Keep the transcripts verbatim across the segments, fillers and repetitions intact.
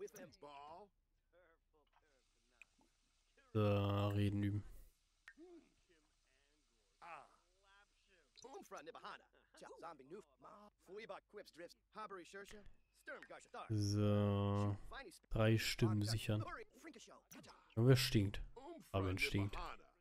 So, reden üben. So. Drei Stimmen sichern. Irgendwer stinkt. Aber wer stinkt.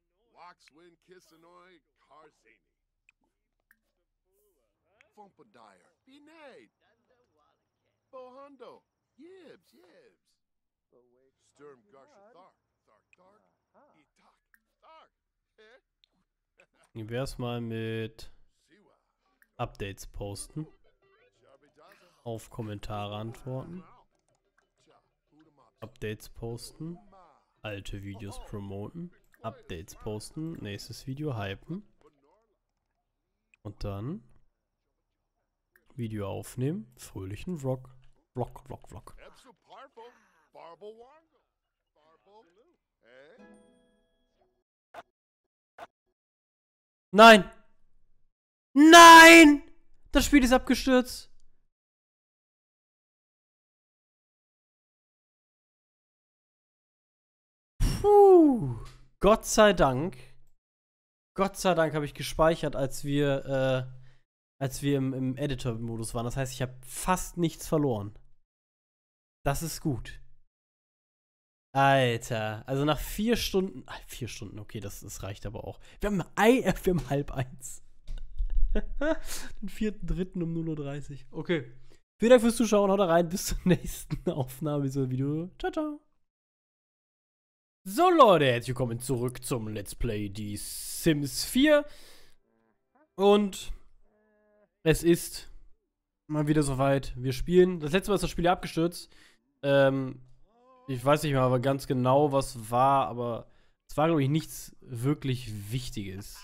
Wie wär's mal mit Updates posten? Auf Kommentare antworten. Updates posten. Alte Videos promoten. Updates posten. Nächstes Video hypen. Und dann Video aufnehmen. Fröhlichen Vlog. Vlog, Vlog, Vlog. Nein! Nein! Das Spiel ist abgestürzt. Puh. Gott sei Dank. Gott sei Dank habe ich gespeichert, als wir, äh, als wir im, im Editor-Modus waren. Das heißt, ich habe fast nichts verloren. Das ist gut. Alter, also nach vier Stunden, ach, vier Stunden, okay, das, das reicht aber auch. Wir haben, ein, äh, wir haben halb eins. Den vierten dritten um null Uhr dreißig. Okay. Vielen Dank fürs Zuschauen, haut rein, bis zur nächsten Aufnahme dieser Video. Ciao, ciao. So Leute, herzlich willkommen zurück zum Let's Play die Sims vier. Und es ist mal wieder soweit. Wir spielen. Das letzte Mal ist das Spiel abgestürzt. Ähm, ich weiß nicht mehr aber ganz genau, was war, aber es war, glaube ich, nichts wirklich Wichtiges.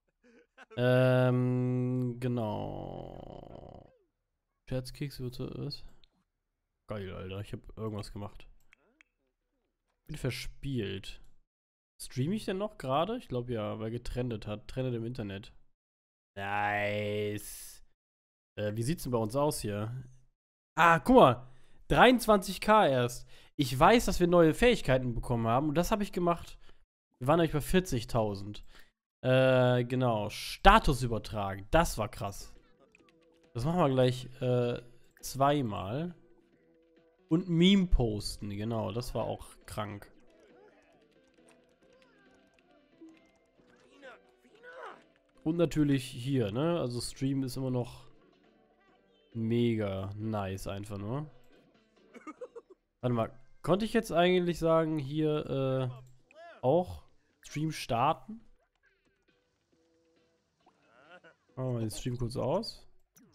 Ähm, genau. Scherzkeks wird was? Geil, Alter. Ich habe irgendwas gemacht. Bin verspielt. Streame ich denn noch gerade? Ich glaube ja, weil getrennt hat. Trendet im Internet. Nice. Äh, wie sieht's denn bei uns aus hier? Ah, guck mal. dreiundzwanzig K erst. Ich weiß, dass wir neue Fähigkeiten bekommen haben. Und das habe ich gemacht. Wir waren nämlich bei vierzigtausend. Äh, genau. Status übertragen. Das war krass. Das machen wir gleich äh, zweimal. Und Meme posten. Genau, das war auch krank. Und natürlich hier, ne? Also Stream ist immer noch mega nice einfach nur. Warte mal, konnte ich jetzt eigentlich sagen, hier äh, auch Stream starten? Machen wir den Stream kurz aus.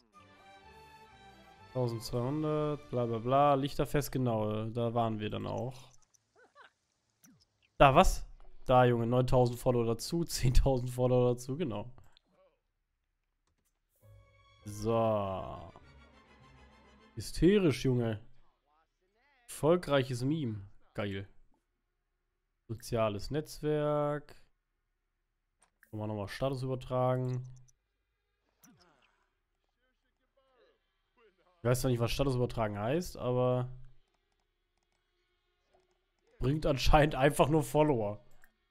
eintausendzweihundert, bla bla bla, Lichterfest, genau, da waren wir dann auch. Da, was? Da, Junge, neuntausend Follower dazu, zehntausend Follower dazu, genau. So. Hysterisch, Junge. Erfolgreiches Meme. Geil. Soziales Netzwerk. Können wir nochmal Status übertragen. Ich weiß zwar nicht, was Status übertragen heißt, aber bringt anscheinend einfach nur Follower.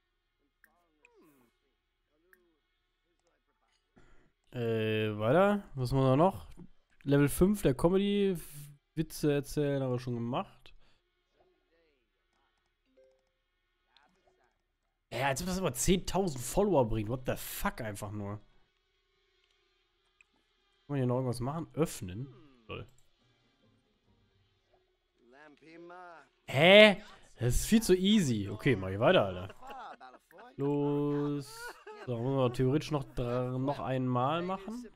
Äh, weiter. Was machen wir noch? Level fünf der Comedy. Witze erzählen haben wir schon gemacht. Ja, als ob das immer zehntausend Follower bringt. What the fuck einfach nur. Kann man hier noch irgendwas machen? Öffnen? Toll. Hä? Das ist viel zu easy. Okay, mach ich weiter, Alter. Los. So, müssen wir theoretisch noch, noch einmal machen.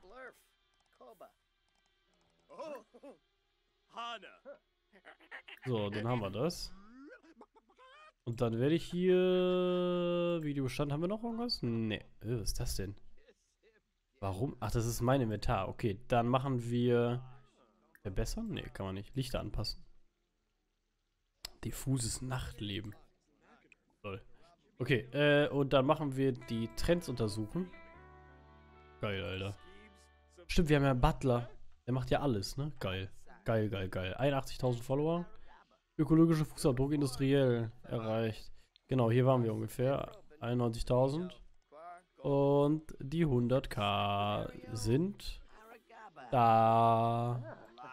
So, dann haben wir das. Und dann werde ich hier... Videobestand, haben wir noch irgendwas? Nee. Was ist das denn? Warum? Ach, das ist mein Inventar. Okay, dann machen wir... Verbessern? Nee, kann man nicht. Lichter anpassen. Diffuses Nachtleben. Toll. Okay, äh, und dann machen wir die Trends untersuchen. Geil, Alter. Stimmt, wir haben ja einen Butler. Der macht ja alles, ne? Geil. Geil, geil, geil. einundachtzigtausend Follower. Ökologischer Fußabdruck industriell erreicht. Genau, hier waren wir ungefähr. einundneunzigtausend. Und die hunderttausend sind da.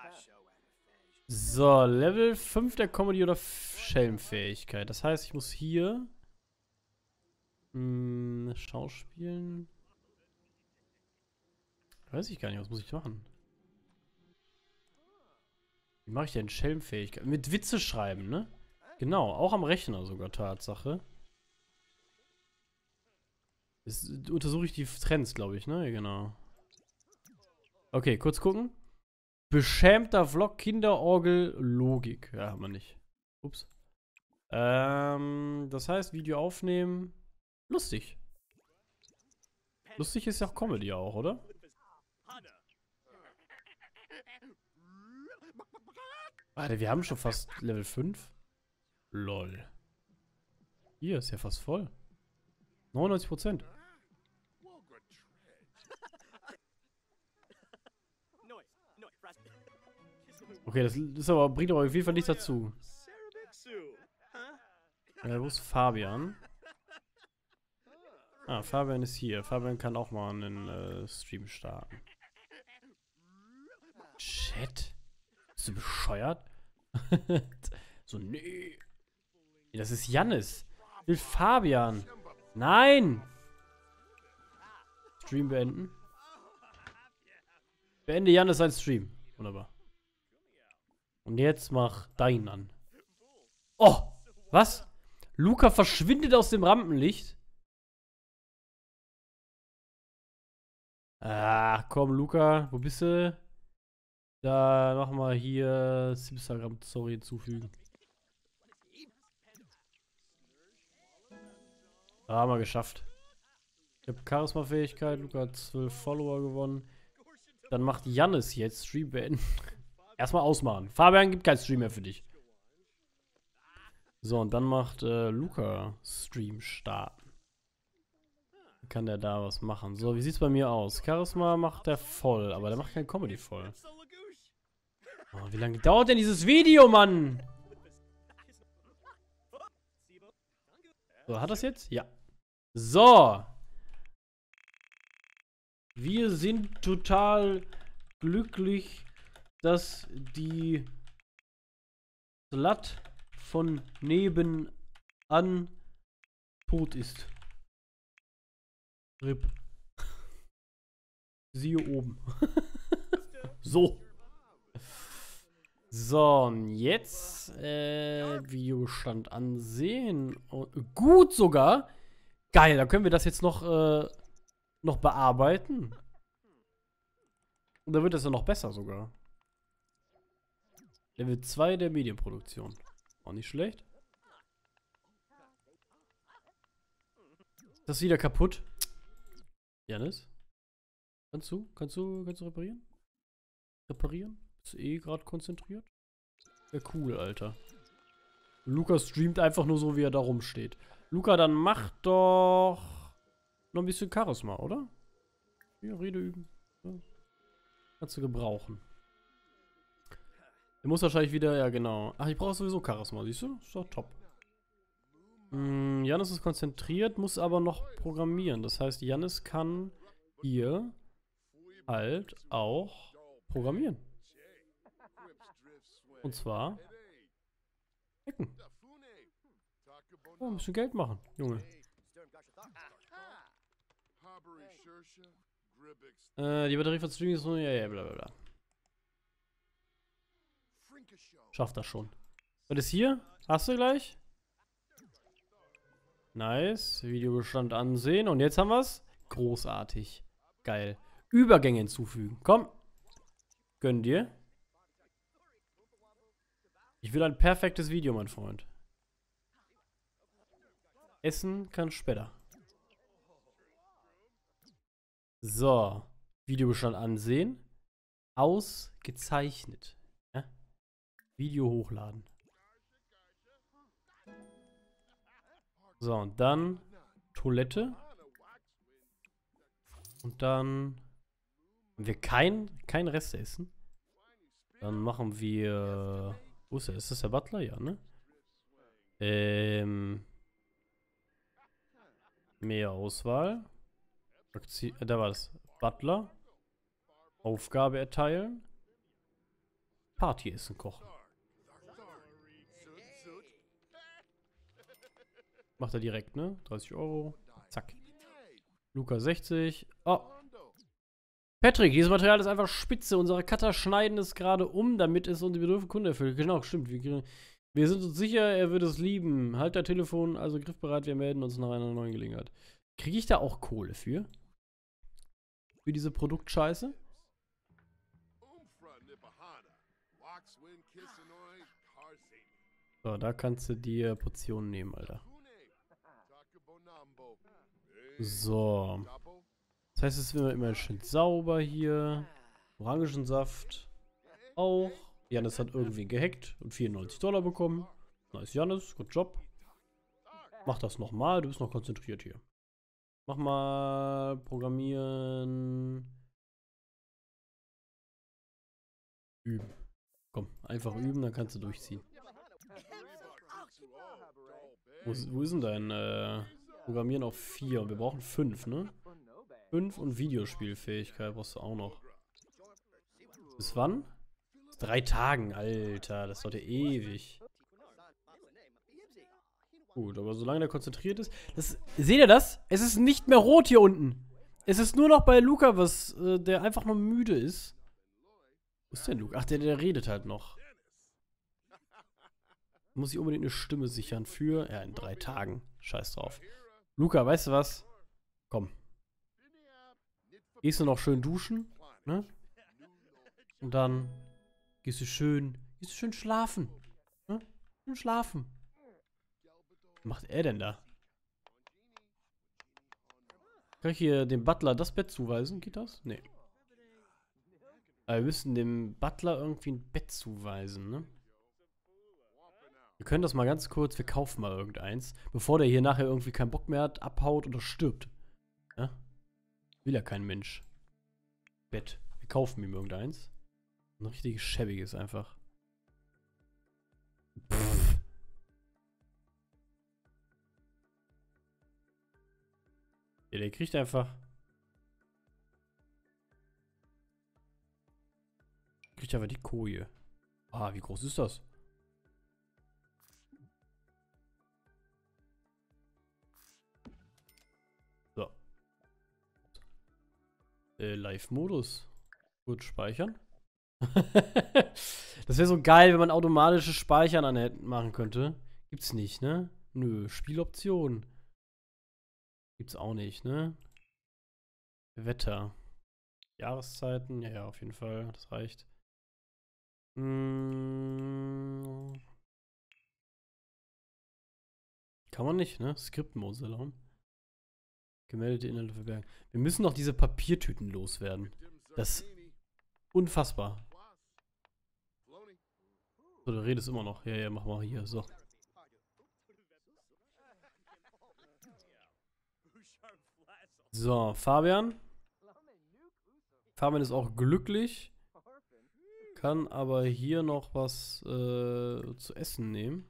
So, Level fünf der Comedy- oder Schelmfähigkeit. Das heißt, ich muss hier mh, Schauspielen. Weiß ich gar nicht, was muss ich machen? Wie mache ich denn Schelmfähigkeit? Mit Witze schreiben, ne? Genau, auch am Rechner sogar, Tatsache. Das untersuche ich die Trends, glaube ich, ne? Genau. Okay, kurz gucken. Beschämter Vlog, Kinderorgel, Logik. Ja, haben wir nicht. Ups. Ähm, das heißt, Video aufnehmen. Lustig. Lustig ist ja auch Comedy auch, oder? Alter, wir haben schon fast Level fünf. Lol. Hier ist ja fast voll. neunundneunzig Prozent. Okay, das ist aber, bringt aber auf jeden Fall nichts dazu. Äh, wo ist Fabian? Ah, Fabian ist hier. Fabian kann auch mal einen äh, Stream starten. Chat? Bist du bescheuert? So, nee. Das ist Jannis. Ich will Fabian. Nein! Stream beenden. Beende Jannis seinen Stream. Wunderbar. Und jetzt mach deinen an. Oh! Was? Luca verschwindet aus dem Rampenlicht? Ah, komm, Luca. Wo bist du? Da nochmal hier Instagram-Story hinzufügen. Ah, haben wir geschafft. Ich habe Charisma-Fähigkeit. Luca hat zwölf Follower gewonnen. Dann macht Jannis jetzt Stream beenden. Erstmal ausmachen. Fabian gibt kein Stream mehr für dich. So, und dann macht äh, Luca Stream starten. Dann kann der da was machen. So, wie sieht's bei mir aus? Charisma macht der voll, aber der macht kein Comedy voll. Oh, wie lange dauert denn dieses Video, Mann? So, hat das jetzt? Ja. So. Wir sind total glücklich, dass die Slut von nebenan tot ist. R I P. Siehe oben. So. So, und jetzt äh, Videostand ansehen. Und, gut sogar. Geil, dann können wir das jetzt noch, äh, noch bearbeiten. Und dann wird das ja noch besser sogar. Level zwei der Medienproduktion. Auch nicht schlecht. Das ist wieder kaputt. Janis? Kannst du? Kannst du? Kannst du reparieren? Reparieren? Ist eh gerade konzentriert. Ja, cool, Alter. Luca streamt einfach nur so, wie er da rumsteht. Luca, dann mach doch noch ein bisschen Charisma, oder? Ja, Rede üben. Ja. Kannst du gebrauchen. Der muss wahrscheinlich wieder, ja genau. Ach, ich brauche sowieso Charisma, siehst du? Ist doch top. Hm, Jannis ist konzentriert, muss aber noch programmieren. Das heißt, Jannis kann hier halt auch programmieren. Und zwar hacken. Oh, ein bisschen Geld machen, Junge. Äh, die Batterie von Streaming ist nur, ja, ja, bla bla bla. Schafft das schon. Was ist hier? Hast du gleich? Nice. Videobestand ansehen. Und jetzt haben wir es. Großartig. Geil. Übergänge hinzufügen. Komm. Gönn dir. Ich will ein perfektes Video, mein Freund. Essen kann später. So. Videobestand ansehen. Ausgezeichnet. Ja? Video hochladen. So, und dann Toilette. Und dann, wenn wir kein, kein Rest essen, dann machen wir Wo ist er? Ist das der Butler? Ja, ne? Ähm. Mehr Auswahl. Aktie äh, da war das. Butler. Aufgabe erteilen. Partyessen kochen. Macht er direkt, ne? dreißig Euro. Zack. Luca sechzig. Oh. Patrick, dieses Material ist einfach spitze. Unsere Cutter schneiden es gerade um, damit es unsere Bedürfnisse Kunde erfüllt. Genau, stimmt. Wir, wir sind uns sicher, er würde es lieben. Halt dein Telefon, also griffbereit. Wir melden uns nach einer neuen Gelegenheit. Kriege ich da auch Kohle für? Für diese Produktscheiße? So, da kannst du dir Portionen nehmen, Alter. So. Das heißt, es wird immer schön sauber hier. Orangensaft. Auch. Janis hat irgendwie gehackt und vierundneunzig Dollar bekommen. Nice, Janis. Good Job. Mach das nochmal. Du bist noch konzentriert hier. Mach mal Programmieren. Üben. Komm, einfach üben, dann kannst du durchziehen. Wo ist, wo ist denn dein äh, Programmieren auf vier? Wir brauchen fünf, ne? fünf und Videospielfähigkeit brauchst du auch noch. Bis wann? Bis drei Tagen, Alter. Das dauert ja ewig. Gut, aber solange der konzentriert ist. Das, seht ihr das? Es ist nicht mehr rot hier unten. Es ist nur noch bei Luca, was, äh, der einfach nur müde ist. Wo ist denn Luca? Ach, der, der redet halt noch. Muss ich unbedingt eine Stimme sichern für. Ja, in drei Tagen. Scheiß drauf. Luca, weißt du was? Komm. Gehst du noch schön duschen, ne? Und dann gehst du schön, gehst du schön schlafen, ne? Schön schlafen. Was macht er denn da? Kann ich hier dem Butler das Bett zuweisen? Geht das? Nee. Aber wir müssen dem Butler irgendwie ein Bett zuweisen, ne? Wir können das mal ganz kurz, wir kaufen mal irgendeins, bevor der hier nachher irgendwie keinen Bock mehr hat, abhaut oder stirbt. Ja? Will ja kein Mensch. Bett. Wir kaufen ihm irgendeins. Ein richtiges schäbiges einfach. Pff. Ja, der kriegt einfach. Kriegt einfach die Koje. Ah, wie groß ist das? So. Äh, Live-Modus. Gut, speichern. Das wäre so geil, wenn man automatisches Speichern an machen könnte. Gibt's nicht, ne? Nö, Spieloption. Gibt's auch nicht, ne? Wetter. Jahreszeiten, ja, ja, auf jeden Fall, das reicht. Hm. Kann man nicht, ne? Skriptmodus erlauben. Gemeldete Inhalte verbergen. Wir müssen noch diese Papiertüten loswerden. Das ist unfassbar. So, du redest immer noch. Ja, ja, mach mal hier, so. So, Fabian. Fabian ist auch glücklich. Kann aber hier noch was äh, zu essen nehmen.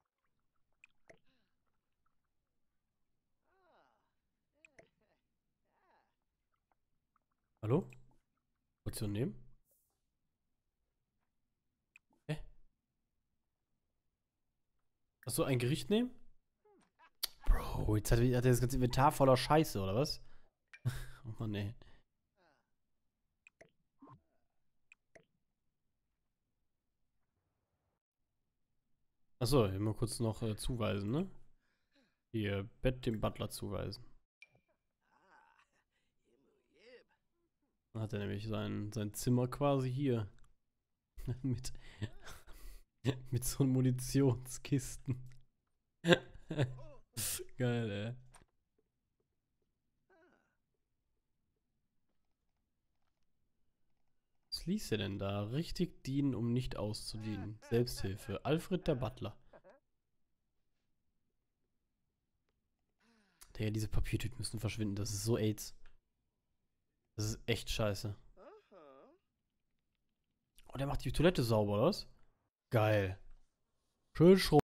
Hallo? Portion nehmen? Hä? Achso, ein Gericht nehmen? Bro, jetzt hat, hat er das ganze Inventar voller Scheiße, oder was? Oh Mann, ey. Achso, hier mal kurz noch äh, zuweisen, ne? Hier, Bett dem Butler zuweisen. Dann hat er nämlich sein, sein Zimmer quasi hier. mit, mit so Munitionskisten. Geil, ey. Was liest er denn da? Richtig dienen, um nicht auszudienen. Selbsthilfe. Alfred der Butler. Digga, diese Papiertüten müssen verschwinden. Das ist so AIDS. Das ist echt scheiße. Oh, der macht die Toilette sauber, oder was? Geil. Schön Schrot.